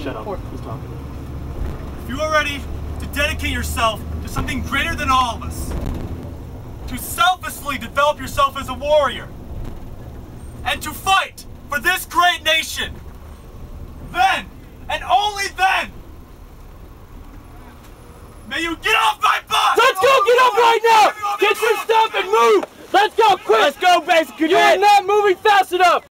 Shut up. He's talking. If you are ready to dedicate yourself to something greater than all of us, to selflessly develop yourself as a warrior, and to fight for this great nation, then, and only then, may you get off my butt! Let's go, get up right now! Get your stuff and move! Let's go, quick! Let's go, basic cadet! You're not moving fast enough!